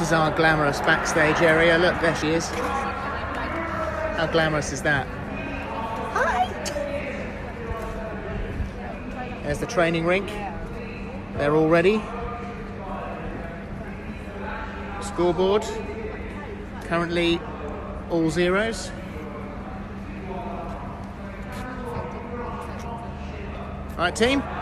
This is our glamorous backstage area. Look, there she is. How glamorous is that? Hi! There's the training rink. They're all ready. Scoreboard. Currently all zeros. All right, team.